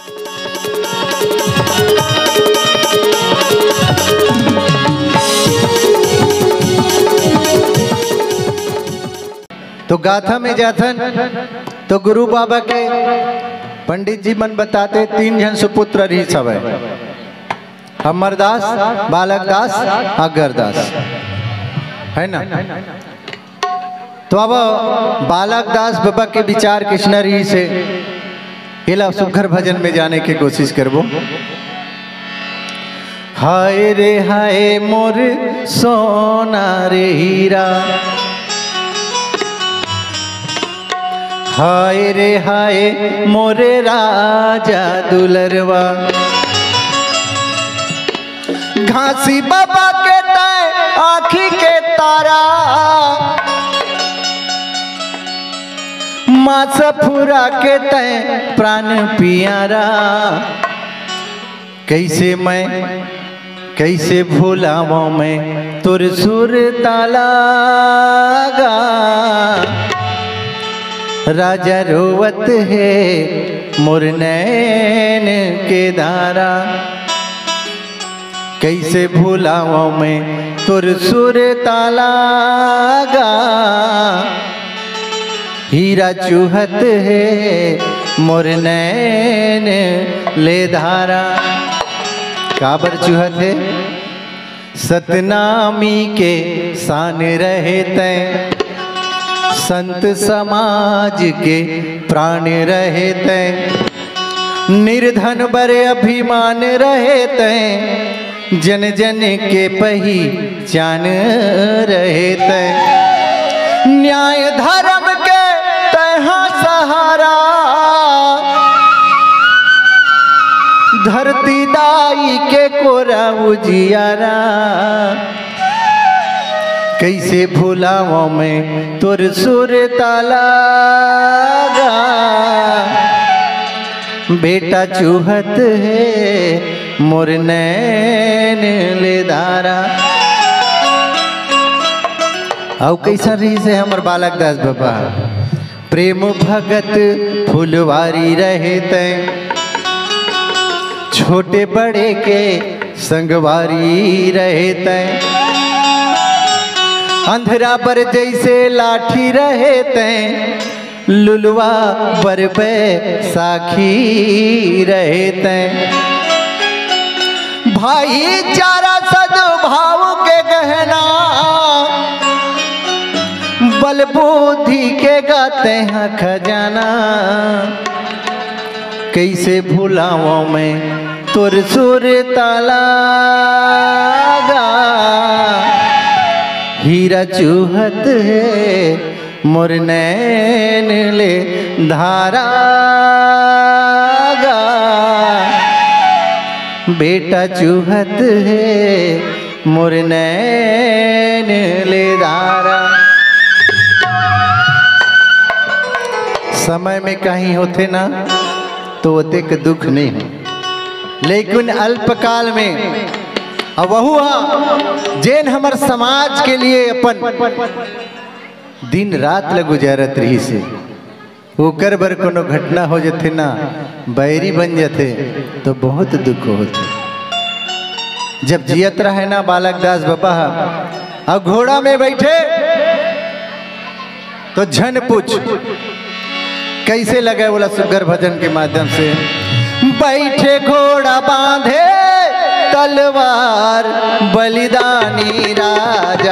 तो गाथा में जाथन तो गुरु बाबा के पंडित जी मन बताते 3 जन सुपुत्र रही सब है, अमरदास, बालकदास, अगरदास, है ना। तो अब बालकदास बाबा के विचार कृष्ण रही से हिला सुखर भजन में जाने की कोशिश करबो। हाय रे हाय मोर सोना रे हीरा, हाय रे हाय मोरे राजा दुलरवा, घासी बाबा के तय आँखी के तारा, माँ सफुरा के तय प्राण पियारा। कैसे भूलावा मैं तुर सुर तालागा, राजा रोवत है मोर नैन के धारा। कैसे भूलावा मैं तुर सुर तालागा, हीरा चूहत है मोर नैन ले धारा। काबर चूहत है? सतनामी के सान रहे तैं, संत समाज के प्राण रहे तैं, निर्धन बरे अभिमान रहे तैं, जन जन के पहचान रहे तैं, न्याय धर्म के तैहा सहारा, धरती दाई के कोरा उजियारा। कैसे भूलावा मैं तुर सुर तालागा, बेटा चूहत है मोर नैन ले धारा। औ कैसा रही से हमर बालकदास बाबा, प्रेम भगत फुलवारी रहे तैं, छोटे बड़े के संगवारी रहे तैं, अंधरा पर जैसे लाठी रहे तैं, लुलवा पर साखी रहे तैं, भाईचारा सद्भाव के गहना, बल बुद्धि के गाते हैं खजाना। कैसे भूलावा मैं तुर सुर तालागा, हीरा चूहत है मोर नैन ले धारा। बेटा चूहत है मोर नैन ले धारा। समय में कहीं होते ना तो होते के दुख नहीं हो, लेकिन अल्पकाल में अब वह जैन हमार समाज के लिए अपन दिन रात ल गुजारत रही से, ओकर बर कोनो घटना हो जाते ना, बैरी बन जाते तो बहुत दुख होते। जब जियत रहे ना बालकदास बाबा अब घोड़ा में बैठे तो झन पूछ कैसे लगे बोला सुगर भजन के माध्यम से। बैठे घोड़ा बांधे तलवार बलिदानी राजा,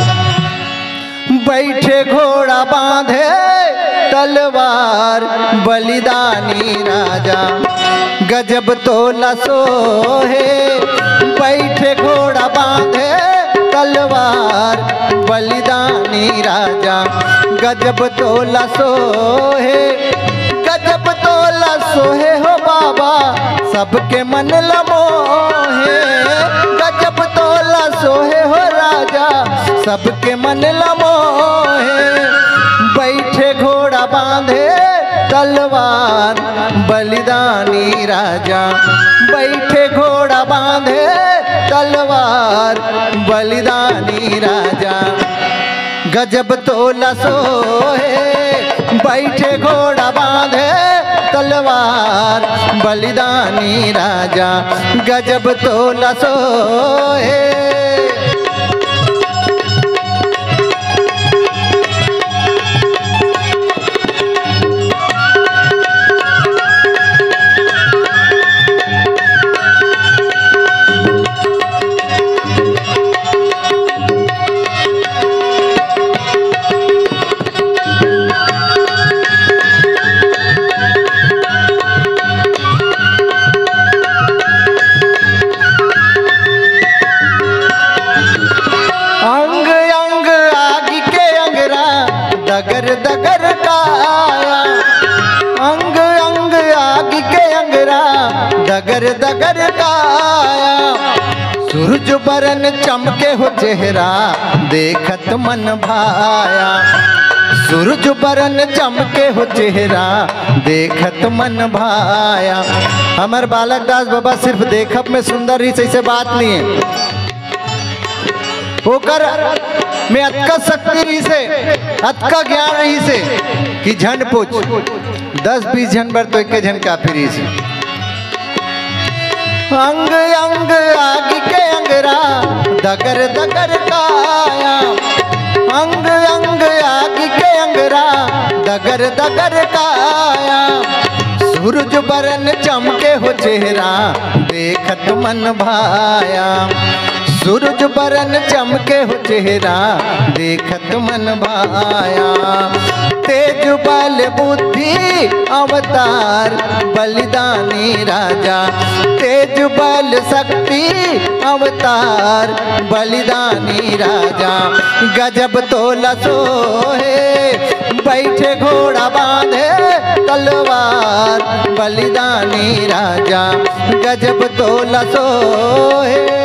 बैठे घोड़ा बांधे तलवार बलिदानी राजा, गजब तोला सोहे। बैठे घोड़ा बांधे तलवार बलिदानी राजा, गजब तोला सोहे, गजब तोला सोहे हो बाबा सबके मन लमोहे, गजब तोला सोहे हो राजा सबके मन लमोहे। बैठे घोड़ा बांधे तलवार बलिदानी राजा, बैठे घोड़ा बांधे तलवार बलिदानी राजा, गजब तोला सोहे। बैठे घोड़ा बांधे तलवार बलिदानी राजा गजब तोला सोहे। दगर दगर काया अंग अंग आग के अंगरा दगर दगर काया। सूरज बरन चमके हो चेहरा देखत मन भाया। सूरज बरन चमके हो चेहरा देखत मन भाया। हमार बालक दास बाबा सिर्फ देखब में सुंदर ही से बात नहीं है, होकर में अतका शक्ति रही से अतका ज्ञान रही से कि झन पूछ 10-20 जन बर तो एक जन काफी रही से। अंग अंग आग के अंगरा दगर दगर काया अंग अंग आग के अंगरा दगर दगर काया। सूरज बरन चमके हो चेहरा देखत मन भाया। सूरज बरन चमके हो चेहरा देखत मन भाया। तेज बल बुद्धि अवतार बलिदानी राजा तेज बल शक्ति अवतार बलिदानी राजा गजब तोला सोहे। बैठे घोड़ा बांधे तलवार बलिदानी राजा गजब तोला सोहे।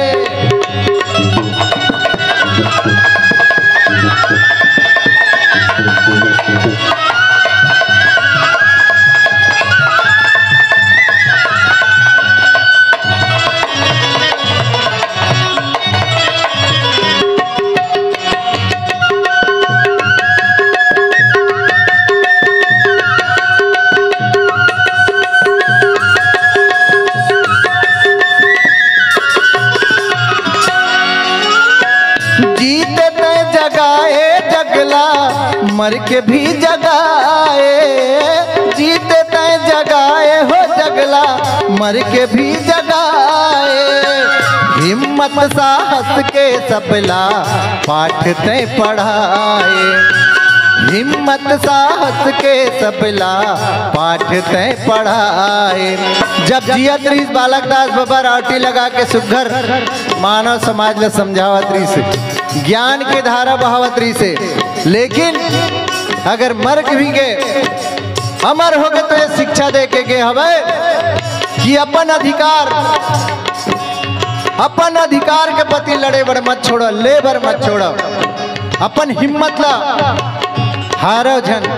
मर के भी जगाए जीते तय जगाए हो जगला मर के भी जगाए। हिम्मत साहस के सबला पाठ तय पढ़ाए। हिम्मत साहस के सबला पाठ तय पढ़ाए। जब जियत रही बालक दास बाबा रावटी लगा के सुघर मानव समाज ले समझावत रही से ज्ञान के धारा बहावत रही से। लेकिन अगर मर भी गए अमर हो गए तो ये शिक्षा दे के गए हवे कि अपन अधिकार के प्रति लड़े बर मत छोड़ो ले बर मत छोड़ो। अपन हिम्मत ला हारो झन।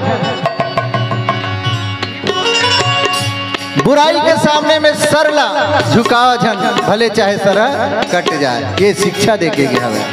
बुराई के सामने में सर ला झुकाओ झन भले चाहे सर कट जाए। ये शिक्षा दे के गए हवे।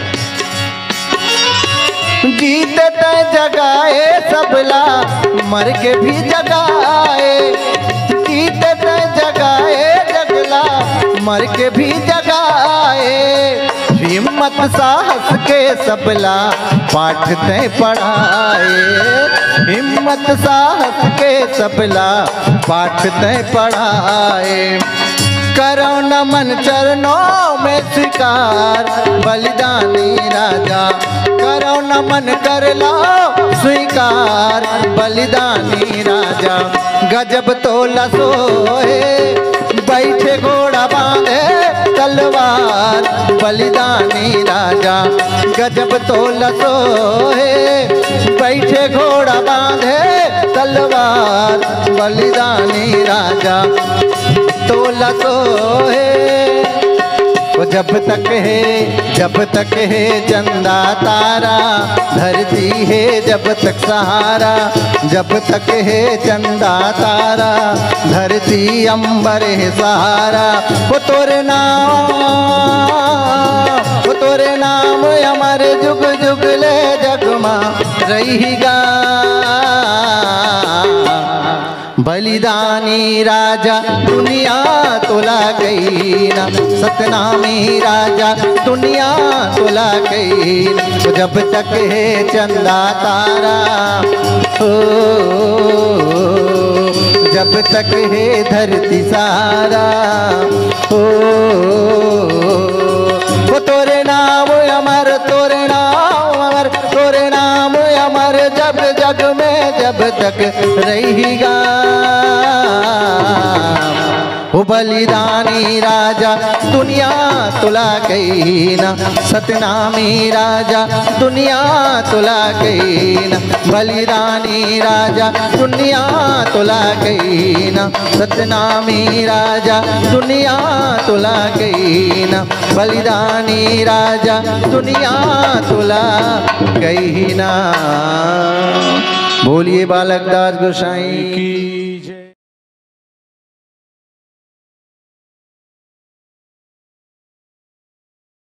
जीते तय जगाए सबला मर के भी जगाए। जीते तय जगाए जगला मर के भी जगाए। हिम्मत साहस के सबला पाठ तय पढ़ाए। हिम्मत साहस के सबला पाठ तय पढ़ाए। करो नमन चरणों में स्वीकार बलिदानी राजा करो नमन कर लो स्वीकार बलिदानी राजा गजब तोला सोहे। बैठे घोड़ा बांधे तलवार बलिदानी राजा गजब तोला सोहे। बैठे घोड़ा बांधे तलवार बलिदानी राजा तोला सोहे। वो जब तक है चंदा तारा धरती है जब तक सहारा। जब तक है चंदा तारा धरती अंबर है सहारा। वो तोरे नाम हमारे जुग जुग ले जगमा रहेगा। बलिदानी राजा दुनिया तुला गई ना, सतनामी राजा दुनिया तुला गई ना। तो जब तक है चंदा तारा हो, जब तक है धरती सारा हो, वो तोरे नाम अमर, तोरे नाम अमर, तोरे नाम अमर जब जग में जब तक रहेगा। वो बलिदानी राजा दुनिया तुला गई ना, सतनामी राजा दुनिया तुला गई ना। बलिदानी राजा दुनिया तुला गई ना, सतनामी राजा दुनिया तुला गई ना। बलिदानी राजा दुनिया तुला गई ना। बोलिए बालक दास गोसाई की जय।